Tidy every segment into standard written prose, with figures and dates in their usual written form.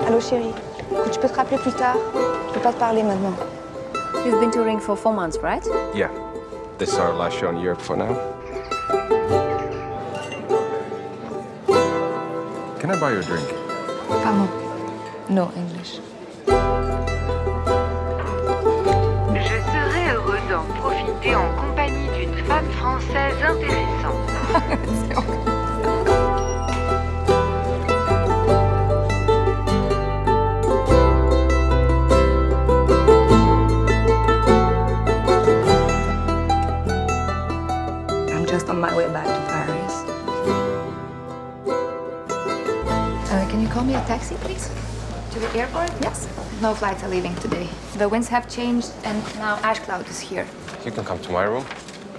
Allô chérie, écoute, je peux te rappeler plus tard? Je peux pas te parler maintenant. You've been touring for 4 months, right? Yeah. This is our last show in Europe for now. Can I buy you a drink? Pardon. No English. Je serais heureux d'en profiter en compagnie d'une femme française intéressante. I'm just on my way back to Paris. Can you call me a taxi, please? To the airport? Yes. No flights are leaving today. The winds have changed, and now ash cloud is here. You can come to my room.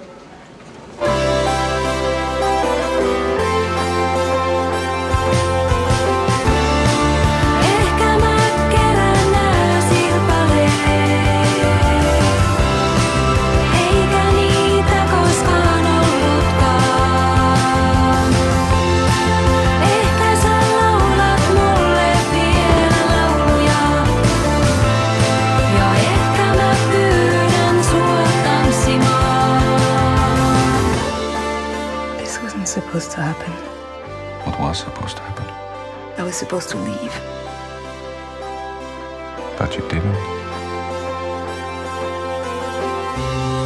This wasn't supposed to happen. What was supposed to happen? I was supposed to leave. But you didn't.